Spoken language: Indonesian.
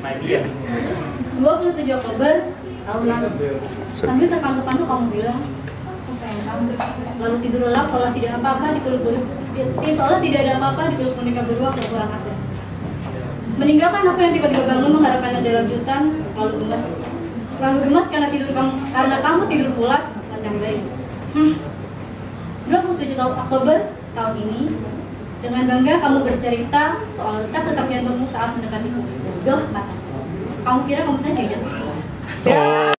27 Oktober tahun lalu. Sambil terkantuk-kantuk kamu bilang, aku sayang kamu. Lalu tidur lelap seolah tidak apa-apa di seolah tidak ada apa-apa di peluk menikah berdua ke pulang aku. Meninggalkan aku yang tiba-tiba bangun mengharapkan ada lanjutan, lalu gemas karena kamu tidur pulas macam bayi. 27 Oktober tahun ini, dengan bangga kamu bercerita soal detak-detak jantungmu saat mendekatiku. Bodoh kata. Kamu kira kamu saja jatuh?